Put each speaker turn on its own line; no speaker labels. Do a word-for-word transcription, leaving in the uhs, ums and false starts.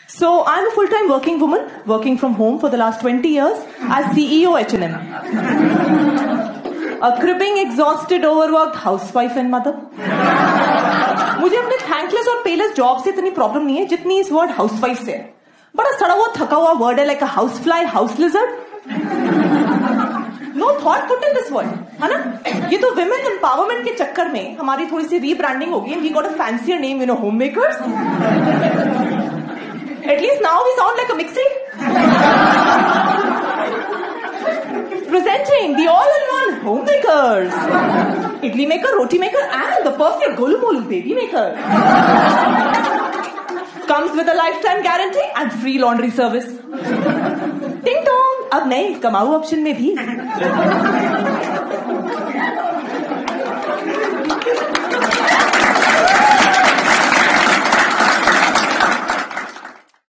So I'm a full-time working woman, working from home for the last twenty years as C E O H and M. A cribbing, exhausted, overworked housewife and mother. मुझे अपने thankless और payless job से इतनी problem नहीं है जितनी इस word housewife से है. बड़ा सड़ा हुआ थका हुआ word है like a housefly, house lizard. No thought put in this word, है ना? ये तो women empowerment के चक्कर में हमारी थोड़ी सी rebranding होगी and we got a fancier name, you know, homemakers. At least now we sound like a mixie. Presenting the all-in-one homemakers. Idli maker, roti maker, and the perfect golu molu baby maker. Comes with a lifetime guarantee and free laundry service. Ding dong. अब नए कमाऊ option में भी